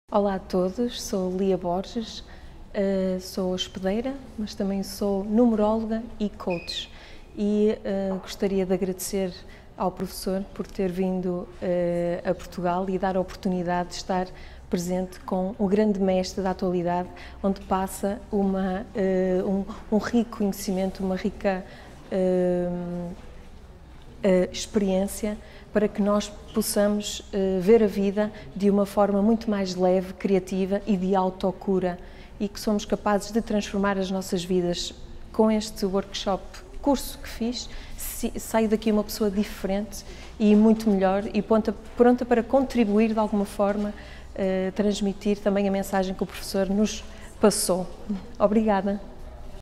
Olá a todos, sou Lia Borges, sou hospedeira, mas também sou numeróloga e coach. Gostaria de agradecer ao professor por ter vindo a Portugal e dar a oportunidade de estar presente com o grande mestre da atualidade, onde passa um rico conhecimento, uma rica experiência para que nós possamos ver a vida de uma forma muito mais leve, criativa e de autocura, e que somos capazes de transformar as nossas vidas. Com este workshop, curso que fiz, saio daqui uma pessoa diferente e muito melhor e pronta para contribuir de alguma forma, transmitir também a mensagem que o professor nos passou. Obrigada.